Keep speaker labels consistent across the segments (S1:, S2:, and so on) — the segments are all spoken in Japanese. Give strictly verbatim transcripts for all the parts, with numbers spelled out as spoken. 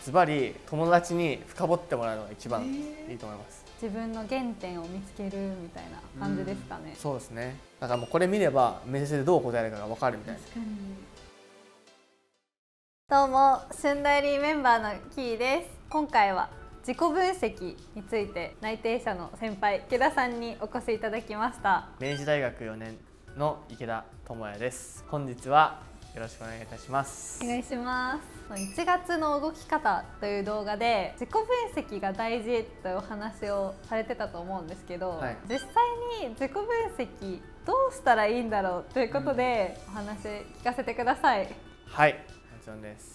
S1: ズバリ友達に深掘ってもらうのが一番いいと思います。
S2: 自分の原点を見つけるみたいな感じですかね。
S1: うん、そうですね。だからもうこれ見れば面接でどう答えるかが分かるみたいな。
S2: 確かに。どうも、旬ダイリーメンバーのキーです。今回は自己分析について内定者の先輩池田さんにお越しいただきました。
S1: 明治大学よねんの池田智也です。本日はよろしくお願いいたします。
S2: お願いします。いちがつの動き方という動画で自己分析が大事というお話をされてたと思うんですけど、はい、実際に自己分析どうしたらいいんだろうということで、うん、お話聞かせてください。
S1: はい、もちろんです。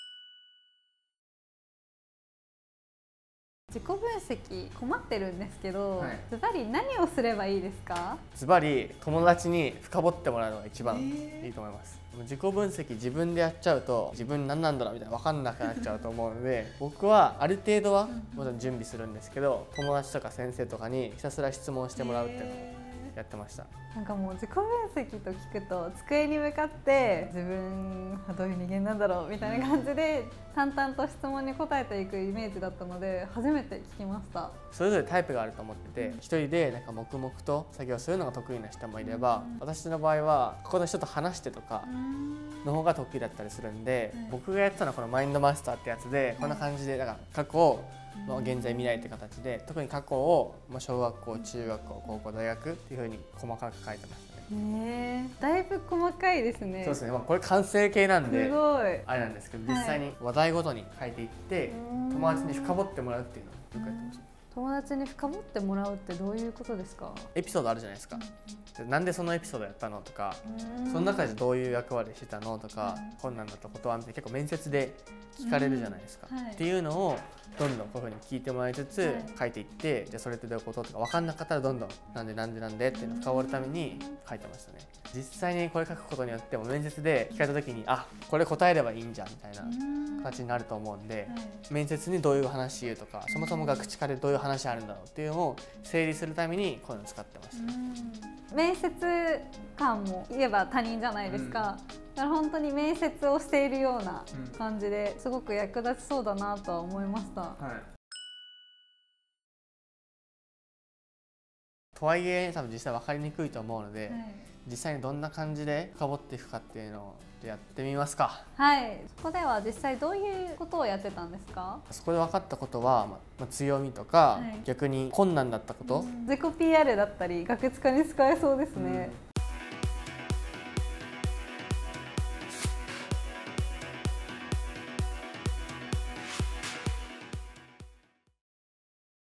S2: 自己分析困ってるんですけど、ズバリ何をすればいいですか？
S1: ズバリ友達に深掘ってもらうのが一番いいと思います。自己分析自分でやっちゃうと自分何なんだろうみたいな分かんなくなっちゃうと思うので僕はある程度はもちろん準備するんですけど、友達とか先生とかにひたすら質問してもらうっていうのをやってました。
S2: なんかもう自己分析と聞くと机に向かって自分はどういう人間なんだろうみたいな感じで淡々と質問に答えていくイメージだったので初めて聞きました。
S1: それぞれタイプがあると思ってて、一人でなんか黙々と作業するのが得意な人もいれば、私の場合はここの人と話してとかの方が得意だったりするんで、僕がやってたのはこのマインドマスターってやつでこんな感じでだから過去を現在未来って形で特に過去を小学校中学校高校大学っていうふうに細かく書いてましたね。
S2: ねえ、だいぶ細かいですね。
S1: そうですね、まあ、これ完成形なんで
S2: あれ
S1: なんですけど、実際に話題ごとに書いていって友達に深掘ってもらうっていうのをよくやってました。
S2: 友達に深掘ってもらうってどういうことですか？
S1: エピソードあるじゃないですか。なんでそのエピソードやったのとか、その中でどういう役割してたのとか、困難だったことはみたいな結構面接で聞かれるじゃないですか、はい、っていうのをどんどんこういうふうに聞いてもらいつつ書いていって、はい、じゃあそれってどういうこととか分かんなかったらどんどんなんでなんでなんでっていうのを深掘るために書いてましたね。実際にこれ書くことによっても面接で聞かれた時にあこれ答えればいいんじゃんみたいな形になると思うんで、はい、面接にどういう話言うとかそもそもガクチカでどういう話あるんだろうっていうのを整理するためにこういうのを使ってましたね。
S2: 面接官も言えば他人じゃないですか、うん、だから本当に面接をしているような感じですごく役立ちそうだなとは思いました、はい、
S1: とはいえ多分実際分かりにくいと思うので、はい、実際にどんな感じで深掘っていくかっていうのをやってみますか。
S2: はい、そこでは実際どういうことをやってたんですか？
S1: そこで分かったことは、まあ、強みとか、はい、逆に困難だったこと、
S2: うん、自己 ピーアール だったりガクチカに使えそうですね。うん